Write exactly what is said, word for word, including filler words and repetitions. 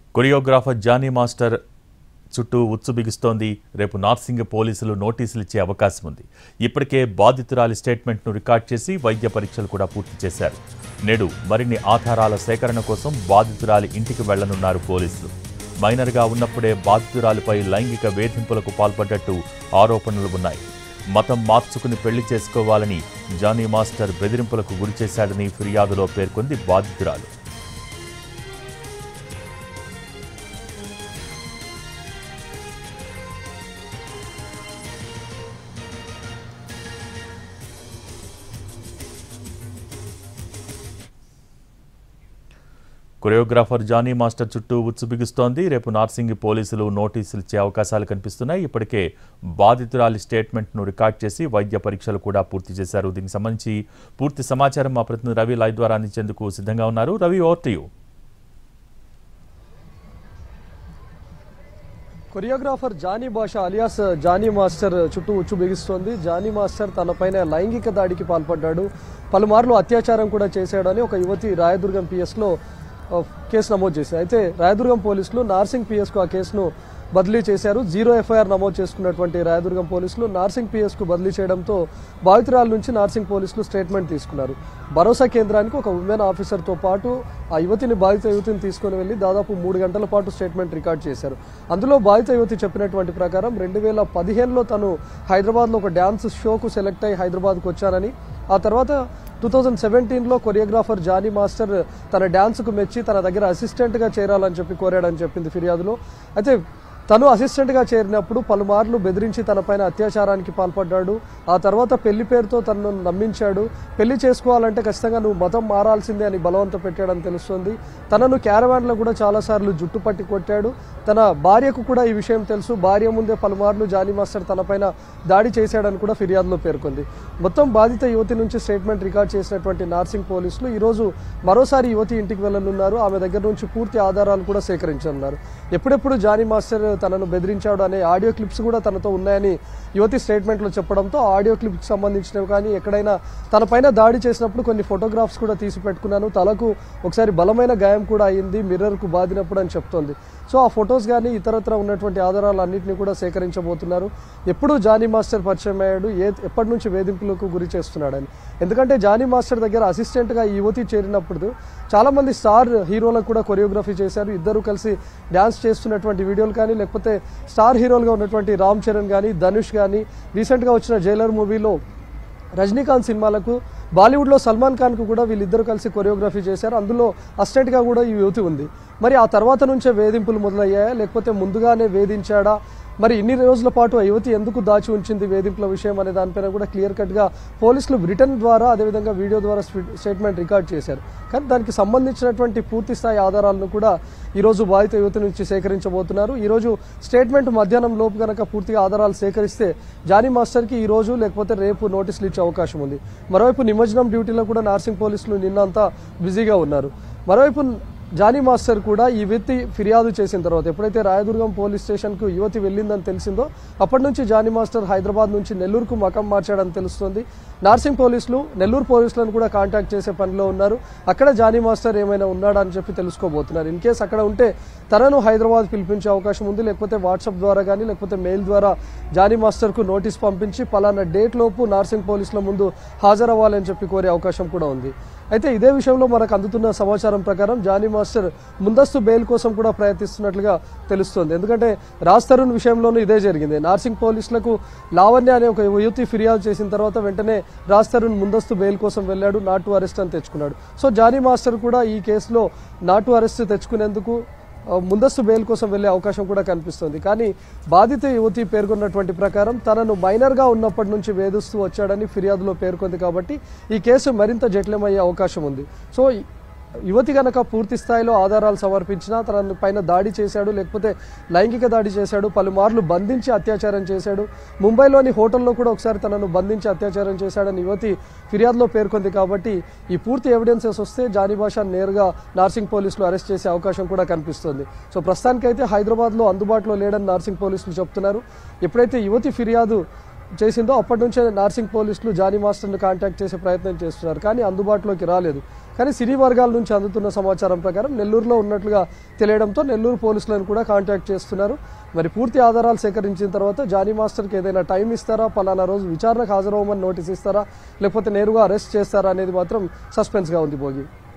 Choreographer Jani master చుట్టూ ఉచ్చు బిగుస్తోంది. రేపు నార్సింగ్ పోలీసులు నోటీసులు ఇచ్చే అవకాశం ఉంది. ఇప్పటికే బాధితురాలి స్టేట్మెంట్ను రికార్డ్ చేసి వైద్య పరీక్షలు కూడా పూర్తి చేశారు. నేడు మరిన్ని ఆధారాల సేకరణ కోసం బాధితురాలి ఇంటికి వెళ్లనున్నారు పోలీసులు. మైనర్గా ఉన్నప్పుడే బాధితురాలిపై లైంగిక వేధింపులకు పాల్పడ్డట్టు ఆరోపణలు ఉన్నాయి. మతం మార్చుకుని పెళ్లి చేసుకోవాలని జానీ మాస్టర్ బెదిరింపులకు గురిచేశాడని ఫిర్యాదులో పేర్కొంది బాధితురాలు. కొరియోగ్రాఫర్ జానీ మాస్టర్ చుట్టూ ఉచ్చు బిగుస్తోంది. రేపు నార్సింగ్ పోలీసులు నోటీసులు ఇచ్చే అవకాశాలు కనిపిస్తున్నాయి. ఇప్పటికే బాధితురాలి స్టేట్మెంట్ను రికార్డ్ చేసి వైద్య పరీక్షలు కూడా పూర్తి చేశారు. దీనికి సంబంధించి పూర్తి సమాచారం మా ప్రతినిధి రవి లైవ్ ద్వారా అందించేందుకు సిద్ధంగా ఉన్నారు. Ravi, over to you. Choreographer Jani Basha alias Jani master చుట్టూ ఉచ్చు బిగిస్తోంది. జానీ మాస్టర్ తనపైన లైంగిక దాడికి పాల్పడ్డాడు, పలుమార్లు అత్యాచారం కూడా చేశాడని ఒక యువతి రాయదుర్గం పిఎస్లో కేసు నమోదు చేశారు. అయితే రాయదుర్గం పోలీసులు నార్సింగ్ పిఎస్కు ఆ కేసును బదిలీ చేశారు. జీరో ఎఫ్ఐఆర్ నమోదు చేసుకున్నటువంటి రాయదుర్గం పోలీసులు నార్సింగ్ పిఎస్కు బదిలీ చేయడంతో బాధితురాల నుంచి నార్సింగ్ పోలీసులు స్టేట్మెంట్ తీసుకున్నారు. భరోసా కేంద్రానికి ఒక ఉమెన్ ఆఫీసర్తో పాటు ఆ యువతిని బాధిత యువతిని తీసుకుని వెళ్ళి దాదాపు మూడు గంటల పాటు స్టేట్మెంట్ రికార్డ్ చేశారు. అందులో బాధిత యువతి చెప్పినటువంటి ప్రకారం రెండు వేల పదిహేనులో తను హైదరాబాద్లో ఒక డ్యాన్స్ షోకు సెలెక్ట్ అయ్యి హైదరాబాద్కు వచ్చానని, ఆ తర్వాత టూ థౌజండ్ సెవెంటీన్లో కొరియోగ్రాఫర్ జానీ మాస్టర్ తన డ్యాన్స్కు మెచ్చి తన దగ్గర అసిస్టెంట్గా చేరాలని చెప్పి కోరాడని చెప్పింది ఫిర్యాదులో. అయితే తను అసిస్టెంట్గా చేరినప్పుడు పలుమార్లు బెదిరించి తనపైన అత్యాచారానికి పాల్పడ్డాడు. ఆ తర్వాత పెళ్లి పేరుతో తనను నమ్మించాడు. పెళ్లి చేసుకోవాలంటే ఖచ్చితంగా నువ్వు మతం మారాల్సిందే అని బలవంత పెట్టాడని తెలుస్తుంది. తనను క్యారవాన్లో కూడా చాలాసార్లు జుట్టు పట్టి కొట్టాడు. తన భార్యకు కూడా ఈ విషయం తెలుసు. భార్య ముందే పలుమార్లు జానీ మాస్టర్ తనపైన దాడి చేశాడని కూడా ఫిర్యాదులో పేర్కొంది. మొత్తం బాధిత యువతి నుంచి స్టేట్మెంట్ రికార్డ్ చేసినటువంటి నార్సింగ్ పోలీసులు ఈరోజు మరోసారి యువతి ఇంటికి వెళ్ళనున్నారు. ఆమె దగ్గర నుంచి పూర్తి ఆధారాలు కూడా సేకరించనున్నారు. ఎప్పుడెప్పుడు జానీ మాస్టర్ తనను బెదిరించాడు అనే ఆడియో క్లిప్స్ కూడా తనతో ఉన్నాయని యువతి స్టేట్మెంట్లో చెప్పడంతో ఆడియో క్లిప్కి సంబంధించినవి కానీ ఎక్కడైనా తనపైన దాడి చేసినప్పుడు కొన్ని ఫోటోగ్రాఫ్స్ కూడా తీసి పెట్టుకున్నాను, తలకు ఒకసారి బలమైన గాయం కూడా అయింది మిర్రర్కు బాదినప్పుడు అని చెప్తోంది. సో ఆ ఫొటోస్ కానీ ఇతరత్ర ఉన్నటువంటి ఆధారాలు అన్నింటినీ కూడా సేకరించబోతున్నారు. ఎప్పుడు జానీ మాస్టర్ పరిచయం అయ్యాడు, ఏ ఎప్పటి నుంచి వేధింపులకు గురి చేస్తున్నాడని. ఎందుకంటే జానీ మాస్టర్ దగ్గర అసిస్టెంట్గా ఈ యువతి చేరినప్పుడు చాలామంది స్టార్ హీరోలకు కూడా కొరియోగ్రఫీ చేశారు. ఇద్దరు కలిసి డ్యాన్స్ చేస్తున్నటువంటి వీడియోలు కానీ, లేకపోతే స్టార్ హీరోలుగా ఉన్నటువంటి రామ్ చరణ్ కానీ, ధనుష్ కానీ, రీసెంట్గా వచ్చిన జైలర్ మూవీలో రజనీకాంత్ సినిమాలకు, బాలీవుడ్లో సల్మాన్ ఖాన్కు కూడా వీళ్ళిద్దరూ కలిసి కొరియోగ్రఫీ చేశారు. అందులో అసిస్టెంట్గా కూడా ఈ యువతి ఉంది. మరి ఆ తర్వాత నుంచే వేధింపులు మొదలయ్యాయా, లేకపోతే ముందుగానే వేధించాడా, మరి ఇన్ని రోజుల పాటు ఆ యువతి ఎందుకు దాచి ఉంచింది వేధింపుల విషయం అనే దానిపైన కూడా క్లియర్ కట్గా పోలీసులు రిటర్న్ ద్వారా అదేవిధంగా వీడియో ద్వారా స్టేట్మెంట్ రికార్డ్ చేశారు. కానీ దానికి సంబంధించినటువంటి పూర్తి స్థాయి ఆధారాలను కూడా ఈరోజు బాధిత యువతి నుంచి సేకరించబోతున్నారు. ఈరోజు స్టేట్మెంట్ మధ్యాహ్నం లోపు కనుక పూర్తిగా ఆధారాలు సేకరిస్తే జానీ మాస్టర్కి ఈ రోజు లేకపోతే రేపు నోటీసులు ఇచ్చే అవకాశం ఉంది. మరోవైపు నిమజ్జనం డ్యూటీలో కూడా నార్సింగ్ పోలీసులు నిన్నంతా బిజీగా ఉన్నారు. మరోవైపు జానీ మాస్టర్ కూడా ఈ వ్యక్తి ఫిర్యాదు చేసిన తర్వాత ఎప్పుడైతే రాయదుర్గం పోలీస్ స్టేషన్కు యువతి వెళ్ళిందని తెలిసిందో అప్పటి నుంచి జానీ మాస్టర్ హైదరాబాద్ నుంచి నెల్లూరుకు మకం మార్చాడని తెలుస్తుంది. నార్సింగ్ పోలీసులు నెల్లూరు పోలీసులను కూడా కాంటాక్ట్ చేసే పనిలో ఉన్నారు. అక్కడ జానీ మాస్టర్ ఏమైనా ఉన్నాడా అని చెప్పి తెలుసుకోబోతున్నారు. ఇన్ కేసు అక్కడ ఉంటే తనను హైదరాబాద్ పిలిపించే అవకాశం ఉంది. లేకపోతే వాట్సాప్ ద్వారా కానీ లేకపోతే మెయిల్ ద్వారా జానీ మాస్టర్కు నోటీస్ పంపించి పలానా డేట్ లోపు నార్సింగ్ పోలీసుల ముందు హాజరవ్వాలని చెప్పి కోరే అవకాశం కూడా ఉంది. అయితే ఇదే విషయంలో మనకు అందుతున్న సమాచారం ప్రకారం జానీ మాస్టర్ ముందస్తు బెయిల్ కోసం కూడా ప్రయత్నిస్తున్నట్లుగా తెలుస్తోంది. ఎందుకంటే రాజ్ తరుణ్ విషయంలోనూ ఇదే జరిగింది. నార్సింగ్ పోలీసులకు లావణ్య అనే ఒక యువతి ఫిర్యాదు చేసిన తర్వాత వెంటనే రాజ్ తరుణ్ ముందస్తు బెయిల్ కోసం వెళ్ళాడు, నాట్ టు అరెస్ట్ అని తెచ్చుకున్నాడు. సో జానీ మాస్టర్ కూడా ఈ కేసులో నాట్ టు అరెస్ట్ తెచ్చుకునేందుకు ముందస్తు బెయిల్ కోసం వెళ్లే అవకాశం కూడా కనిపిస్తుంది. కానీ బాధిత యువతి పేర్కొన్నటువంటి ప్రకారం తనను మైనర్గా ఉన్నప్పటి నుంచి వేధిస్తూ వచ్చాడని ఫిర్యాదులో పేర్కొంది. కాబట్టి ఈ కేసు మరింత జటిలమయ్యే అవకాశం ఉంది. సో యువతి కనుక పూర్తి స్థాయిలో ఆధారాలు సమర్పించినా తన పైన దాడి చేశాడు, లేకపోతే లైంగిక దాడి చేశాడు, పలుమార్లు బంధించి అత్యాచారం చేశాడు, ముంబైలోని హోటల్లో కూడా ఒకసారి తనను బంధించి అత్యాచారం చేశాడని యువతి ఫిర్యాదులో పేర్కొంది. కాబట్టి ఈ పూర్తి ఎవిడెన్సెస్ వస్తే జానీ భాష నేరుగా నార్సింగ్ పోలీసులు అరెస్ట్ చేసే అవకాశం కూడా కనిపిస్తుంది. సో ప్రస్తుతానికైతే హైదరాబాద్లో అందుబాటులో లేడని నార్సింగ్ పోలీసులు చెప్తున్నారు. ఎప్పుడైతే యువతి ఫిర్యాదు చేసిందో అప్పటి నుంచే నార్సింగ్ పోలీసులు జానీ మాస్టర్ను కాంటాక్ట్ చేసే ప్రయత్నం చేస్తున్నారు, కానీ అందుబాటులోకి రాలేదు. కానీ సినీ వర్గాల నుంచి అందుతున్న సమాచారం ప్రకారం నెల్లూరులో ఉన్నట్లుగా తెలియడంతో నెల్లూరు పోలీసులను కూడా కాంటాక్ట్ చేస్తున్నారు. మరి పూర్తి ఆధారాలు సేకరించిన తర్వాత జానీ మాస్టర్కి ఏదైనా టైం ఇస్తారా, పలానా రోజు విచారణకు హాజరవ్వమని నోటీస్ ఇస్తారా, లేకపోతే నేరుగా అరెస్ట్ చేస్తారా అనేది మాత్రం సస్పెన్స్గా ఉంది భోగి.